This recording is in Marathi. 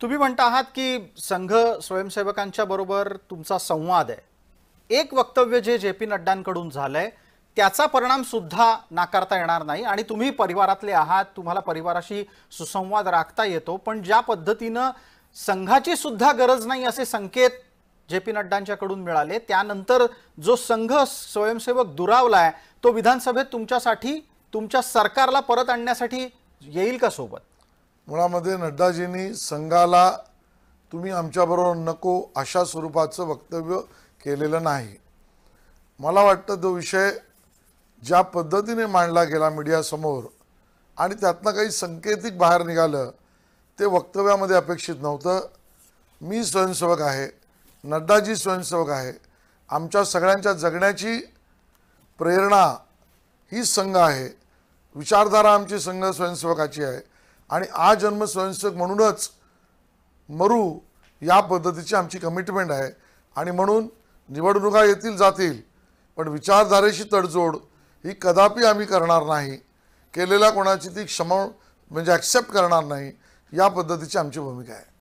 तुम्ही म्हणता आहात की संघ स्वयंसेवकांच्या बरोबर तुमचा संवाद आहे. एक वक्तव्य जे जे.पी. नड्डांकडून झालंय त्याचा परिणाम सुद्धा नाकारता येणार नाही आणि तुम्ही परिवारातले आहात, तुम्हाला परिवाराशी सुसंवाद राखता येतो, पण ज्या पद्धतीने संघाची सुद्धा गरज नाही असे संकेत जे.पी. नड्डांच्याकडून मिळाले, त्यानंतर जो संघ स्वयंसेवक दुरावलाय तो विधानसभेत तुमच्यासाठी तुमच्या सरकारला परत आणण्यासाठी येईल का सोबत? मुळामध्ये नड्डाजींनी संघाला तुम्ही आमच्याबरोबर नको अशा स्वरूपाचं वक्तव्य केलेलं नाही. मला वाटतं तो विषय ज्या पद्धतीने मांडला गेला मीडियासमोर आणि त्यातनं काही संकेतिक बाहेर निघालं ते वक्तव्यामध्ये अपेक्षित नव्हतं. मी स्वयंसेवक आहे, नड्डाजी स्वयंसेवक आहे, आमच्या सगळ्यांच्या जगण्याची प्रेरणा ही संघ आहे, विचारधारा आमची संघ स्वयंसेवकाची आहे आणि आजन्म स्वयंसेवक म्हणूनच मरू या पद्धतीची आमची कमिटमेंट आहे. आणि म्हणून निवडणुका येतील जातील पण विचारधारेशी तडजोड ही कदापि आम्ही करणार नाही. केलेल्या कोणाची ती क्षमा म्हणजे ॲक्सेप्ट करणार नाही. या पद्धतीची आमची भूमिका आहे.